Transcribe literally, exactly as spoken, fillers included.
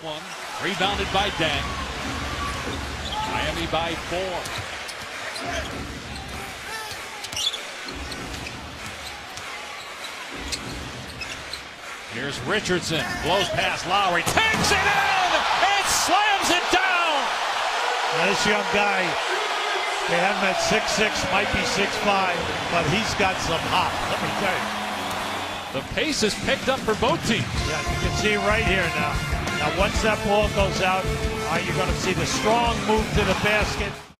one. Rebounded by Deng. Miami by four. Here's Richardson. Blows past Lowry. Takes it in! And slams it down! Now this young guy, they have him at six six, might be six five, but he's got some hop, let me tell you. The pace is picked up for both teams. Yeah, you can see right here now. Now once that ball goes out, uh, you're going to see the strong move to the basket.